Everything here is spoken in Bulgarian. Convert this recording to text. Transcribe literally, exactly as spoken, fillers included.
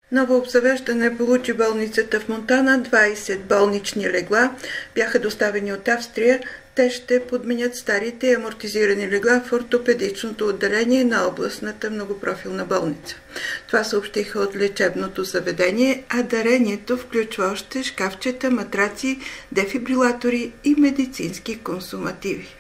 Ново обзавеждане получи болницата в Монтана. двайсет болнични легла бяха доставени от Австрия. Те ще подменят старите амортизирани легла в ортопедичното отделение на областната многопрофилна болница. Това съобщиха от лечебното заведение, а дарението включва още шкафчета, матраци, дефибрилатори и медицински консумативи.